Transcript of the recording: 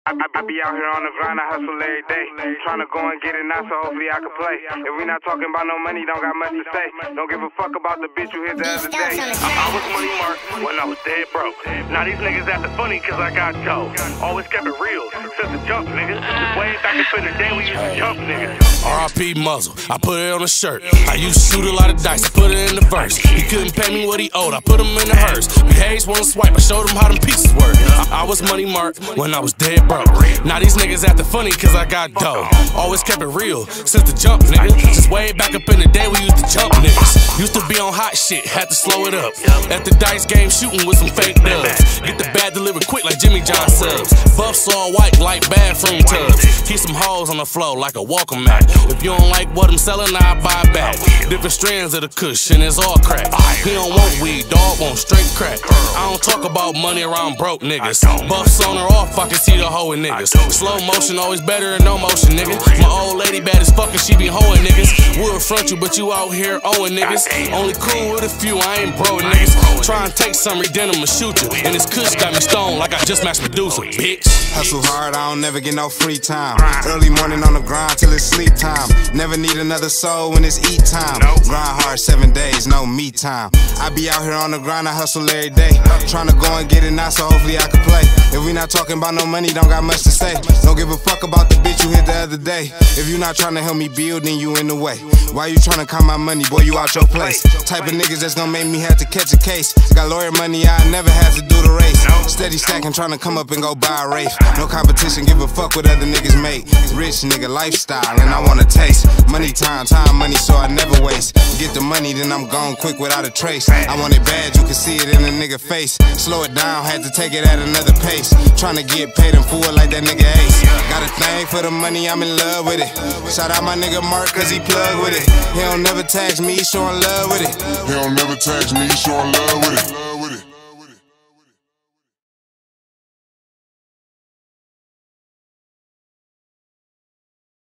I be out here on the grind, I hustle every day. Tryna go and get it now, so hopefully I can play. If we not talking about no money, don't got much to say. Don't give a fuck about the bitch you hit the other day. I was money mark when I was dead broke. Now these niggas acting funny cause I got dough. Always kept it real since the jump, nigga. Just way back up in the day we used to jump, nigga. R.I.P. Muzzle, I put it on a shirt. I used to shoot a lot of dice, I put it in the verse. He couldn't pay me what he owed, I put him in the hearse. Behaves wanna swipe, I showed him how them pieces work. I was money marked when I was dead broke. Now these niggas acting funny cause I got dough. Always kept it real since the jump, nigga. Just way back up in the day we used to jump, niggas. Used to be on hot shit, had to slow it up. At the dice game shooting with some fake dubs. Get the bad delivered quick like Jimmy John subs. Buffs all white like bathroom tubs. Keep some hoes on the floor like a welcome mat. If you don't like what I'm selling, I'll buy back. Different strands of the cushion, it's all crack. He don't want weed, dog want straight crack. I don't talk about money around broke niggas. Buffs on or off, I can see the hoe in niggas. Slow motion always better than no motion, nigga. My old lady bad as fuck and she be hoeing niggas. We'll front you, but you out here owing niggas. Only cool with a few, I ain't bro niggas. Try and take some denim and shoot you. And this kush got me stoned like I just matched Medusa, bitch. Hustle hard, I don't never get no free time. Early morning on the grind till it's sleep time. Never need another soul when it's eat time. Grind hard 7 days, no me time. I be out here on the grind, I hustle every day. Tryna go and get it now, so hopefully I can play. If we not talking about no money, don't got much to say. Don't give a fuck about the bitch you hit the other day. If you not tryna help me build, then you in the way. Why you tryna count my money, boy, you out your place. Type of niggas that's gonna make me have to catch a case. Got lawyer money, I never had to do the race. Steady stacking, tryna come up and go buy a race. No competition, give a fuck what other niggas make. Rich nigga lifestyle, and I wanna taste. Money time money, so I never waste. Get the money, then I'm gone quick without a trace. I want it bad, you can see it in a nigga face. Slow it down, had to take it at another pace. Tryna get paid in full like that nigga Ace. Got a thing for the money, I'm in love with it. Shout out my nigga Mark, cause he plug with it. He don't never tax me, showing love with it. He don't never tax me, showing love with it.